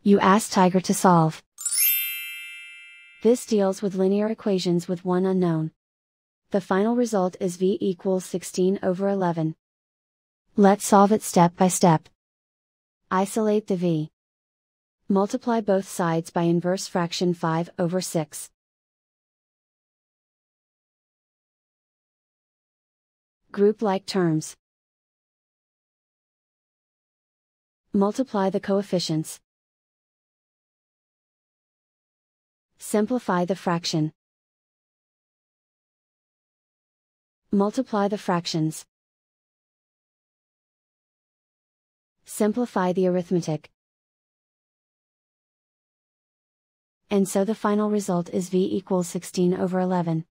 You ask Tiger to solve. This deals with linear equations with one unknown. The final result is v equals 16/11. Let's solve it step by step. Isolate the v. Multiply both sides by inverse fraction 5/6. Group like terms. Multiply the coefficients. Simplify the fraction. Multiply the fractions. Simplify the arithmetic. And so the final result is v equals 16/11.